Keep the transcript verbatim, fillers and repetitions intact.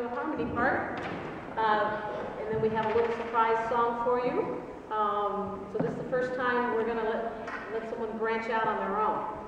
harmony part. Uh, and then we have a little surprise song for you. Um, so this is the first time we're going to let, let someone branch out on their own.